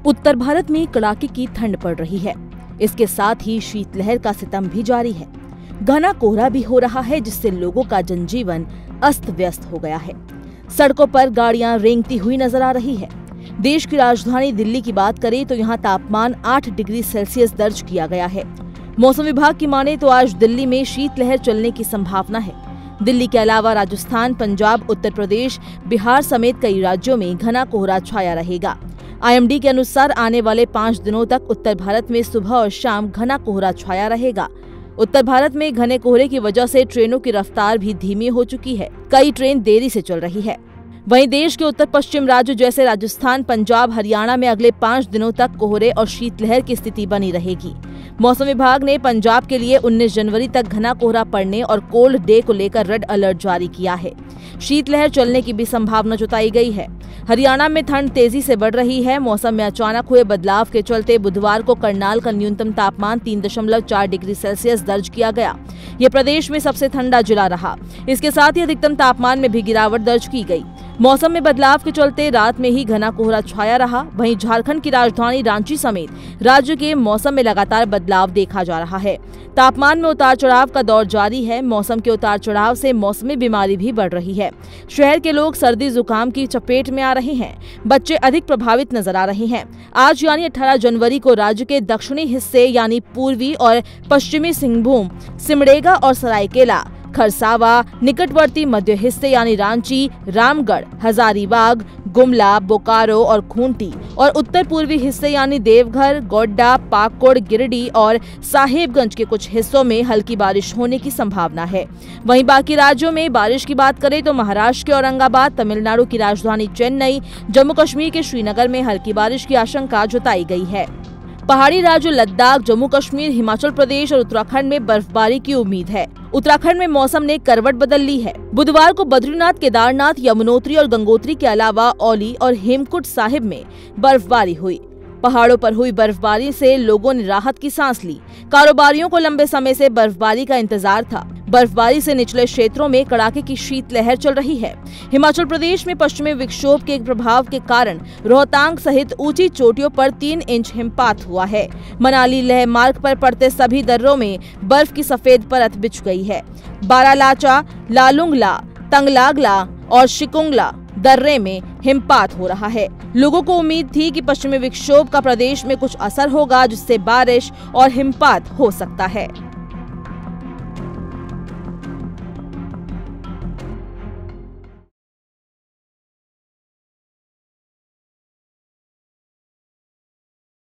उत्तर भारत में कड़ाके की ठंड पड़ रही है। इसके साथ ही शीतलहर का सितम भी जारी है। घना कोहरा भी हो रहा है, जिससे लोगों का जनजीवन अस्त व्यस्त हो गया है। सड़कों पर गाड़ियां रेंगती हुई नजर आ रही है। देश की राजधानी दिल्ली की बात करें तो यहाँ तापमान 8 डिग्री सेल्सियस दर्ज किया गया है। मौसम विभाग की माने तो आज दिल्ली में शीतलहर चलने की संभावना है। दिल्ली के अलावा राजस्थान, पंजाब, उत्तर प्रदेश, बिहार समेत कई राज्यों में घना कोहरा छाया रहेगा। IMD के अनुसार आने वाले 5 दिनों तक उत्तर भारत में सुबह और शाम घना कोहरा छाया रहेगा। उत्तर भारत में घने कोहरे की वजह से ट्रेनों की रफ्तार भी धीमी हो चुकी है। कई ट्रेन देरी से चल रही है। वहीं देश के उत्तर पश्चिम राज्यों जैसे राजस्थान, पंजाब, हरियाणा में अगले 5 दिनों तक कोहरे और शीतलहर की स्थिति बनी रहेगी। मौसम विभाग ने पंजाब के लिए 19 जनवरी तक घना कोहरा पड़ने और कोल्ड डे को लेकर रेड अलर्ट जारी किया है। शीतलहर चलने की भी संभावना जताई गई है। हरियाणा में ठंड तेजी से बढ़ रही है। मौसम में अचानक हुए बदलाव के चलते बुधवार को करनाल का न्यूनतम तापमान 3.4 डिग्री सेल्सियस दर्ज किया गया। ये प्रदेश में सबसे ठंडा जिला रहा। इसके साथ ही अधिकतम तापमान में भी गिरावट दर्ज की गई। मौसम में बदलाव के चलते रात में ही घना कोहरा छाया रहा। वहीं झारखंड की राजधानी रांची समेत राज्य के मौसम में लगातार बदलाव देखा जा रहा है। तापमान में उतार चढ़ाव का दौर जारी है। मौसम के उतार चढ़ाव से मौसमी बीमारी भी बढ़ रही है। शहर के लोग सर्दी जुकाम की चपेट में आ रहे हैं। बच्चे अधिक प्रभावित नजर आ रहे हैं। आज यानी 18 जनवरी को राज्य के दक्षिणी हिस्से यानी पूर्वी और पश्चिमी सिंहभूम, सिमडेगा और सरायकेला, खरसावा, निकटवर्ती मध्य हिस्से यानी रांची, रामगढ़, हजारीबाग, गुमला, बोकारो और खूंटी और उत्तर पूर्वी हिस्से यानी देवघर, गोड्डा, पाकुड़, गिरिडीह और साहेबगंज के कुछ हिस्सों में हल्की बारिश होने की संभावना है। वहीं बाकी राज्यों में बारिश की बात करें तो महाराष्ट्र के औरंगाबाद, तमिलनाडु की राजधानी चेन्नई, जम्मू कश्मीर के श्रीनगर में हल्की बारिश की आशंका जताई गई है। पहाड़ी राज्यों लद्दाख, जम्मू कश्मीर, हिमाचल प्रदेश और उत्तराखंड में बर्फबारी की उम्मीद है। उत्तराखंड में मौसम ने करवट बदल ली है। बुधवार को बद्रीनाथ, केदारनाथ, यमुनोत्री और गंगोत्री के अलावा औली और हेमकुंड साहिब में बर्फबारी हुई। पहाड़ों पर हुई बर्फबारी से लोगों ने राहत की सांस ली। कारोबारियों को लंबे समय से बर्फबारी का इंतजार था। बर्फबारी से निचले क्षेत्रों में कड़ाके की शीतलहर चल रही है। हिमाचल प्रदेश में पश्चिमी विक्षोभ के प्रभाव के कारण रोहतांग सहित ऊंची चोटियों पर 3 इंच हिमपात हुआ है। मनाली लेह मार्ग पर पड़ते सभी दर्रों में बर्फ की सफेद परत बिछ गई है। बारालाचा, लालुंगला, तंगलागला और शिकुंगला दर्रे में हिमपात हो रहा है। लोगों को उम्मीद थी कि पश्चिमी विक्षोभ का प्रदेश में कुछ असर होगा, जिससे बारिश और हिमपात हो सकता है।